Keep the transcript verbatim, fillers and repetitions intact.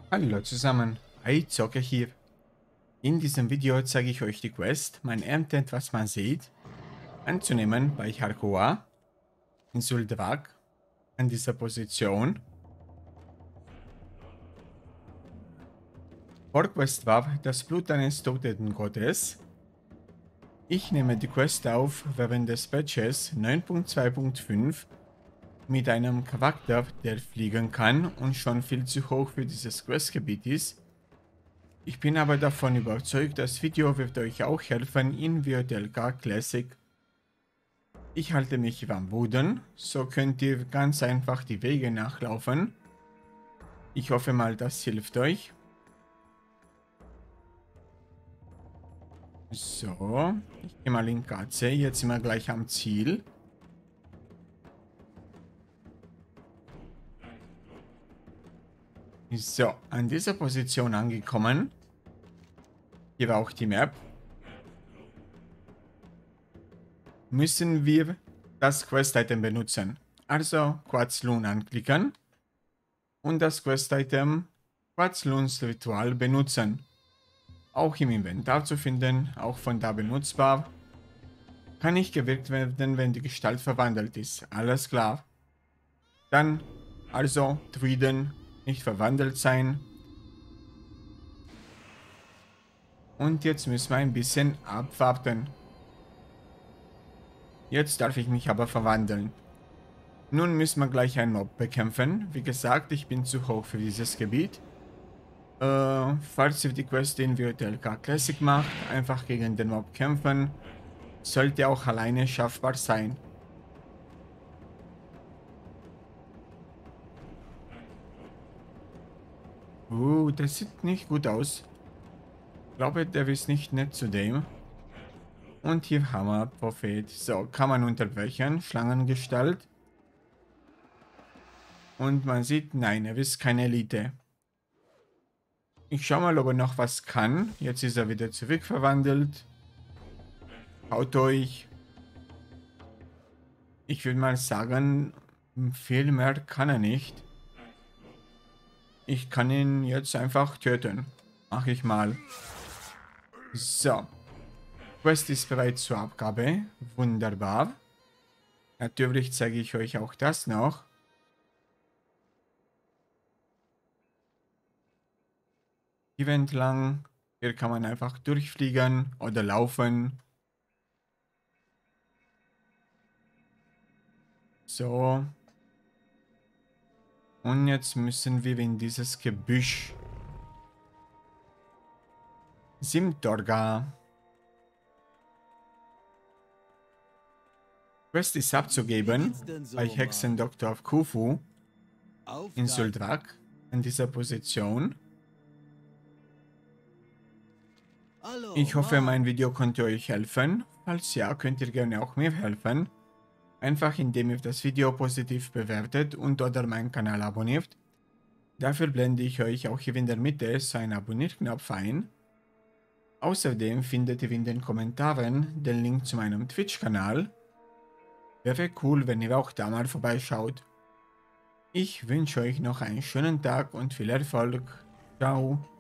Hallo zusammen, iZocker hier. In diesem Video zeige ich euch die Quest, mein Erntet, was man sieht, anzunehmen bei Harkoa in Suldrak an dieser Position. Vorquest war das Blut eines toten Gottes. Ich nehme die Quest auf während des Patches neun Punkt zwei Punkt fünf mit einem Charakter, der fliegen kann und schon viel zu hoch für dieses Questgebiet ist. Ich bin aber davon überzeugt, das Video wird euch auch helfen in W T L K Classic. Ich halte mich am Boden, so könnt ihr ganz einfach die Wege nachlaufen. Ich hoffe mal, das hilft euch. So, ich gehe mal in K C, jetzt sind wir gleich am Ziel. So, an dieser Position angekommen. Hier war auch die Map. Müssen wir das Quest-Item benutzen. Also Quarzloon anklicken und das Quest-Item Quarzloons Ritual benutzen. Auch im Inventar zu finden, auch von da benutzbar. Kann nicht gewirkt werden, wenn die Gestalt verwandelt ist. Alles klar. Dann also Druiden nicht verwandelt sein. Und jetzt müssen wir ein bisschen abwarten. Jetzt darf ich mich aber verwandeln. Nun müssen wir gleich einen Mob bekämpfen. Wie gesagt, ich bin zu hoch für dieses Gebiet. Äh, falls ihr die Quest in W T L K Classic macht, einfach gegen den Mob kämpfen. Sollte auch alleine schaffbar sein. Uh, das sieht nicht gut aus. Ich glaube, der ist nicht nett zu dem. Und hier haben wir Prophet. So, kann man unterbrechen. Schlangengestalt. Und man sieht, nein, er ist keine Elite. Ich schau mal, ob er noch was kann. Jetzt ist er wieder zurückverwandelt. Haut euch. Ich würde mal sagen, viel mehr kann er nicht. Ich kann ihn jetzt einfach töten. Mach ich mal. So. Quest ist bereit zur Abgabe. Wunderbar. Natürlich zeige ich euch auch das noch. Hier entlang. Hier kann man einfach durchfliegen oder laufen. So. Und jetzt müssen wir in dieses Gebüsch. Simtorga. Quest ist abzugeben bei Hexendoktor Khufu in Suldrak in dieser Position. Ich hoffe, mein Video konnte euch helfen. Falls ja, könnt ihr gerne auch mir helfen. Einfach indem ihr das Video positiv bewertet und oder meinen Kanal abonniert. Dafür blende ich euch auch hier in der Mitte so einen Abonnierknopf ein. Außerdem findet ihr in den Kommentaren den Link zu meinem Twitch-Kanal. Wäre cool, wenn ihr auch da mal vorbeischaut. Ich wünsche euch noch einen schönen Tag und viel Erfolg. Ciao.